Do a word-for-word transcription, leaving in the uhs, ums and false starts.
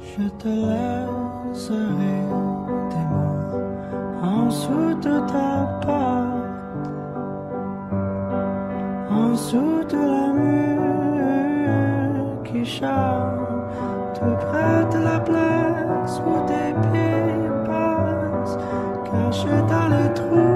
Je te laisserai des mots en dessous de ta porte, en dessous de la mur qui chante, tout près de la place où tes pieds passent, cachés dans les trous.